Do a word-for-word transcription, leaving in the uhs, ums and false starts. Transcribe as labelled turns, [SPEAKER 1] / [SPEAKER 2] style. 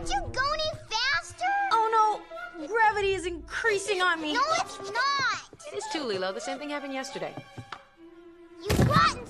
[SPEAKER 1] Can't you go any faster?
[SPEAKER 2] Oh no! Gravity is increasing on me.
[SPEAKER 1] No, it's not.
[SPEAKER 3] It is too, Lilo. The same thing happened yesterday.
[SPEAKER 1] You rotten